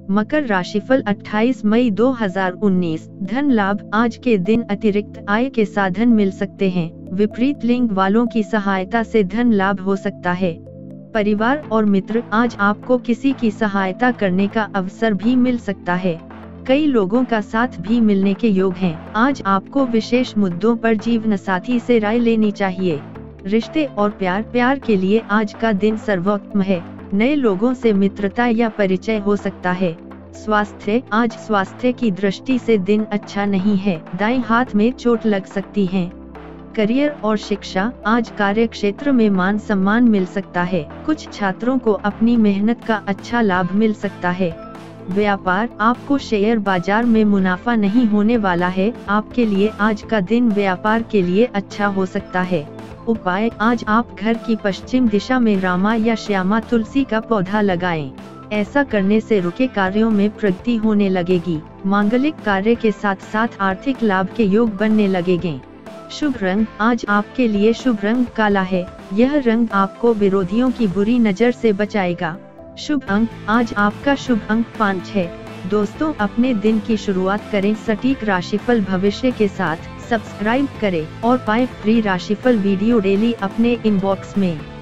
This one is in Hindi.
मकर राशिफल 28 मई 2019। धन लाभ, आज के दिन अतिरिक्त आय के साधन मिल सकते हैं। विपरीत लिंग वालों की सहायता से धन लाभ हो सकता है। परिवार और मित्र, आज आपको किसी की सहायता करने का अवसर भी मिल सकता है। कई लोगों का साथ भी मिलने के योग हैं। आज आपको विशेष मुद्दों पर जीवन साथी से राय लेनी चाहिए। रिश्ते और प्यार के लिए आज का दिन सर्वोत्तम है। नए लोगों से मित्रता या परिचय हो सकता है। स्वास्थ्य, आज स्वास्थ्य की दृष्टि से दिन अच्छा नहीं है। दाएं हाथ में चोट लग सकती है। करियर और शिक्षा, आज कार्य क्षेत्र में मान सम्मान मिल सकता है। कुछ छात्रों को अपनी मेहनत का अच्छा लाभ मिल सकता है। व्यापार, आपको शेयर बाजार में मुनाफा नहीं होने वाला है। आपके लिए आज का दिन व्यापार के लिए अच्छा हो सकता है। उपाय, आज आप घर की पश्चिम दिशा में रामा या श्यामा तुलसी का पौधा लगाएं। ऐसा करने से रुके कार्यों में प्रगति होने लगेगी। मांगलिक कार्य के साथ साथ आर्थिक लाभ के योग बनने लगेंगे। शुभ रंग, आज आपके लिए शुभ रंग काला है। यह रंग आपको विरोधियों की बुरी नजर से बचाएगा। शुभ अंक, आज आपका शुभ अंक 5 है। दोस्तों, अपने दिन की शुरुआत करें सटीक राशिफल भविष्य के साथ। सब्सक्राइब करें और पाएं फ्री राशिफल वीडियो डेली अपने इनबॉक्स में।